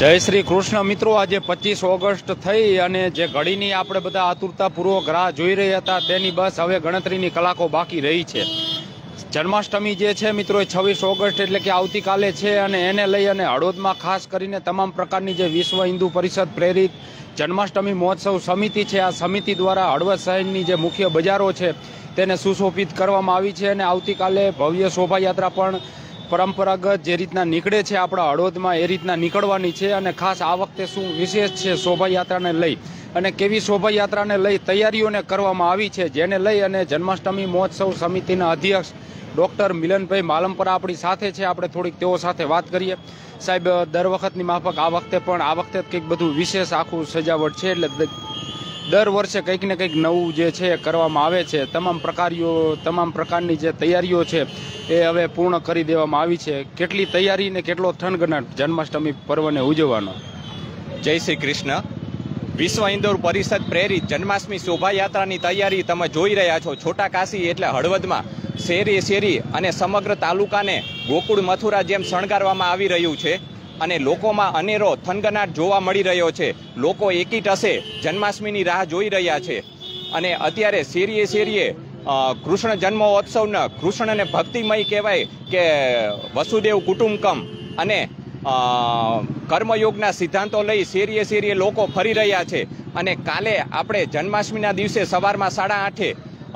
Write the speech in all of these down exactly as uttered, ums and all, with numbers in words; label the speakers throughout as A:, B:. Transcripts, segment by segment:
A: जय श्री कृष्ण मित्रों, आज पच्चीस ऑगस्ट थई अने जे घड़ीनी आपणे बधा आतुरतापूर्वक राह जोई रह्या हता तेनी बस हवे गणतरीनी कलाको बाकी रही छे। जन्माष्टमी जे छे मित्रों छवीस ऑगस्ट एटले के आवतीकाले छे अने एने लई अने हळोदमां खास करीने तमाम प्रकारनी जे विश्व हिंदू परिषद प्रेरित जन्माष्टमी महोत्सव समिति छे, आ समिति द्वारा हळवद शहेरनी जे मुख्य बजारो छे तेने सुशोभित करवामां आवी छे अने आवतीकाले भव्य शोभायात्रा पण परंपरागत जे रीतना निकळे छे आपणा हळवदमां ए रीतना निकळवानी छे। अने खास आ वखते शुं विशेष छे शोभायात्राने लई अने केवी शोभायात्राने लई तैयारीओने करवामां आवी छे, जेने लई अने जन्माष्टमी महोत्सव समितिना अध्यक्ष डॉक्टर मिलनभाई मालमपरा अपनी साथे छे। आपणे थोड़ीक तेओ साथे वात करीए। साहेब, दर वखतनी माफक आ वखते पण आ वखते कंईक बधुं विशेष आखुं सजावट छे, एटले दर वर्षे कंईक ने कंईक नवुं जे छे करवामां आवे छे। तमाम प्रकारीओ तमाम प्रकारनी जे तैयारीओ छे ए हवे पूर्ण करी देवामां आवी छे। केटली तैयारी ने केटलो थनगनाट जन्माष्टमी पर्वने उजवવાનો?
B: जय श्री कृष्ण। विश्व हिंदू परिषद प्रेरित जन्माष्टमी शोभायात्रानी तैयारी तमे जोई रह्या छो। छोटा काशी एटले हळवदमां શેરી શેરી અને સમગ્ર તાલુકાને ગોકુળ મથુરા જેમ શણગારવામાં આવી રહ્યું છે અને લોકોમાં અનેરો થનગનાટ જોવા મળી રહ્યો છે। લોકો એકીટસે જન્માષ્ટમીની રાહ જોઈ રહ્યા છે અને અત્યારે શેરીએ શેરીએ કૃષ્ણ જન્મોત્સવને કૃષ્ણને ભક્તિમય કહેવાય કે વસુદેવ કુટુંબકમ અને કર્મયોગના સિદ્ધાંતો લઈ શેરીએ શેરીએ લોકો ફરી રહ્યા છે અને કાલે આપણે જન્માષ્ટમીના દિવસે સવારમાં સાડા આઠે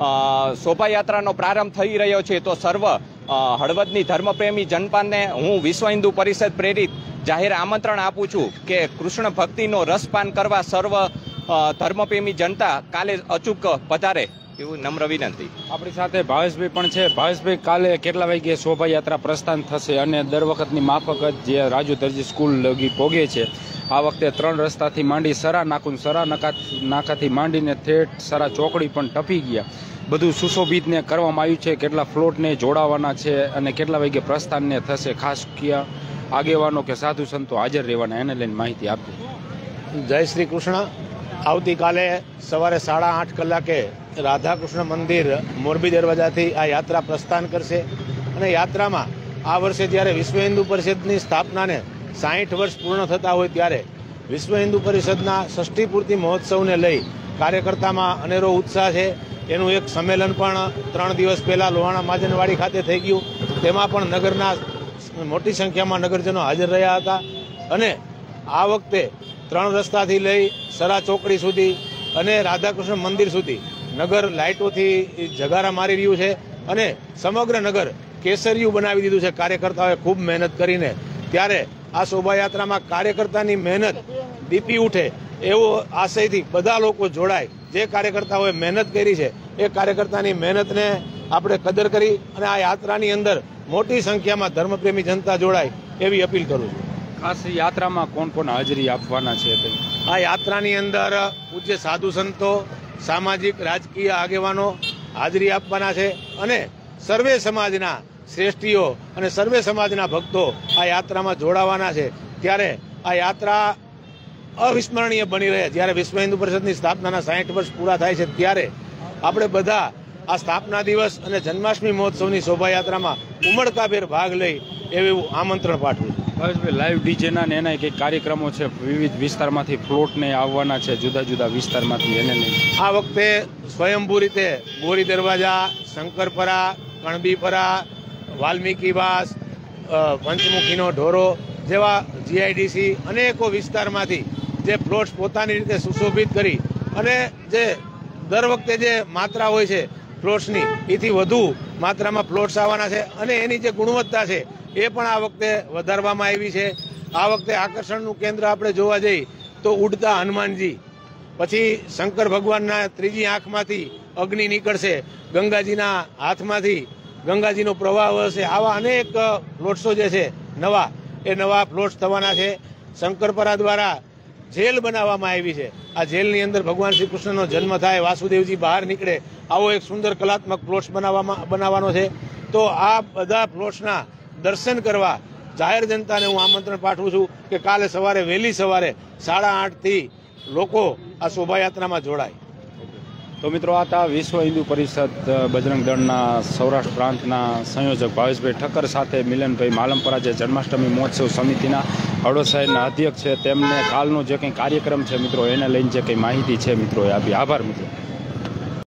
B: શોભાયાત્રાનો પ્રારંભ થઈ રહ્યો છે। તો સર્વ હળવદની ધર્મપ્રેમી જનપાને હું વિશ્વ હિન્દુ પરિષદ પ્રેરિત જાહેર આમંત્રણ આપું છું કે કૃષ્ણ ભક્તિનો રસપાન કરવા સર્વ ધર્મપ્રેમી જનતા કાલે અચૂક પધારે એવું નમ્ર વિનંતી।
A: આપણી સાથે ભાવેશભાઈ પણ છે। ભાવેશભાઈ, કાલે કેટલા વાગે શોભાયાત્રા પ્રસ્થાન થશે અને દર વખતની માફક જે રાજુ દરજી સ્કૂલ લગી પોગે છે આ વખતે ત્રણ રસ્તાથી માંડી સરા નાકું સરા નાકાથી માંડીને થેટ સરા ચોકડી પણ ટપી ગયા, બધું સુશોભિતને કરવામાં આવ્યું છે। કેટલા ફ્લોટને જોડાવાના છે અને કેટલા વાગે પ્રસ્થાનને થશે? ખાસ ક્યાં આગેવાનો કે સાધુ સંતો હાજર રહેવાના એને લઈને માહિતી આપજો।
C: જય શ્રી કૃષ્ણ। આવતીકાલે સવારે સાડા આઠ કલાકે રાધાકૃષ્ણ મંદિર મોરબી દરવાજાથી આ યાત્રા પ્રસ્થાન કરશે અને યાત્રામાં આ વર્ષે જ્યારે વિશ્વ હિન્દુ પરિષદની સ્થાપનાને સાહીઠ વર્ષ પૂર્ણ થતા હોય ત્યારે વિશ્વ હિન્દુ પરિષદના ષષ્ઠી પૂર્તિ મહોત્સવને લઈ કાર્યકર્તામાં અનેરો ઉત્સાહ છે। એનું એક સંમેલન પણ ત્રણ દિવસ પહેલા લોહાણા મહાજનવાડી ખાતે થઈ ગયું, તેમાં પણ નગરના મોટી સંખ્યામાં નગરજનો હાજર રહ્યા હતા અને આ વખતે ત્રણ રસ્તાથી લઈ સરા ચોકડી સુધી અને રાધાકૃષ્ણ મંદિર સુધી નગર લાઇટોથી જગારા મારી રહ્યું છે અને સમગ્ર નગર કેસરિયું બનાવી દીધું છે કાર્યકર્તાઓએ ખૂબ મહેનત કરીને। ત્યારે આ શોભાયાત્રામાં કાર્યકર્તાની મહેનત દીપી ઉઠે એવો આશયથી બધા લોકો જોડાય। જે કાર્યકર્તાઓએ મહેનત કરી છે એ કાર્યકર્તાની મહેનતને આપણે કદર કરી અને આ યાત્રાની અંદર મોટી સંખ્યામાં ધર્મપ્રેમી જનતા જોડાય એવી અપીલ કરું છું।
A: ખાસ યાત્રામાં કોણ કોણ હાજરી આપવાના છે?
C: આ યાત્રાની અંદર પૂજ્ય સાધુ સંતો, સામાજિક રાજકીય આગેવાનો હાજરી આપવાના છે અને સર્વે સમાજના શ્રેષ્ઠીઓ અને સર્વે સમાજના ભક્તો આ યાત્રામાં જોડાવાના છે। ત્યારે આ યાત્રા અવિસ્મરણીય બની રહે। જ્યારે વિશ્વ હિન્દુ પરિષદની સ્થાપનાના સાહીઠ વર્ષ પૂરા થાય છે ત્યારે આપણે બધા આ સ્થાપના દિવસ અને જન્માષ્ટમી મહોત્સવની શોભાયાત્રામાં ઉમળકાભેર ભાગ લઈ એવું આમંત્રણ પાઠવું છું।
A: ભાવેશભાઈ, લાઈવ ડીજેના ને એના કંઈક કાર્યક્રમો છે, વિવિધ વિસ્તારમાંથી ફ્લોટને આવવાના છે જુદા જુદા વિસ્તારમાંથી, એને લઈને
C: આ વખતે સ્વયંભૂ રીતે ગોરી દરવાજા, શંકરપરા, કણબીપરા, વાલ્મીકીવાસ, પંચમુખીનો ઢોરો જેવા જીઆઈડીસી અનેકો વિસ્તારમાંથી જે પ્લોટ્સ પોતાની રીતે સુશોભિત કરી અને જે દર વખતે જે માત્રા હોય છે પ્લોટ્સની એથી વધુ માત્રામાં પ્લોટ્સ આવવાના છે અને એની જે ગુણવત્તા છે એ પણ આ વખતે વધારવામાં આવી છે। આ વખતે આકર્ષણનું કેન્દ્ર આપણે જોવા જઈએ તો ઉડતા હનુમાનજી, પછી શંકર ભગવાનના ત્રીજી આંખમાંથી અગ્નિ નીકળશે, ગંગાજીના હાથમાંથી ગંગાજીનો પ્રવાહ વહેશે। આવા અનેક પ્લોટ્સો જે છે નવા એ નવા પ્લોટ્સ થવાના છે। શંકરપરા દ્વારા જેલ બનાવવામાં આવી છે। આ જેલની અંદર ભગવાન શ્રી કૃષ્ણનો જન્મ થાય, વાસુદેવજી બહાર નીકળે, આવો એક સુંદર કલાત્મક પ્લોટ્સ બનાવવામાં બનાવવાનો છે। તો આ બધા પ્લોટ્સના દર્શન કરવા જાહેર જનતાને હું આમંત્રણ પાઠવું છું કે કાલે સવારે વહેલી સવારે સાડા આઠથી લોકો આ શોભાયાત્રામાં જોડાય।
A: તો મિત્રો આ હતા વિશ્વ હિન્દુ પરિષદ બજરંગ દળના સૌરાષ્ટ્ર પ્રાંતના સંયોજક ભાવેશભાઈ ઠક્કર સાથે મિલનભાઈ માલમપરા જે જન્માષ્ટમી મહોત્સવ સમિતિના હળવદ શહેરના અધ્યક્ષ છે. તેમને કાલનો જે કંઈ કાર્યક્રમ છે મિત્રો એને લઈને જે કંઈ માહિતી છે મિત્રો એ આપી. આભાર મિત્રો.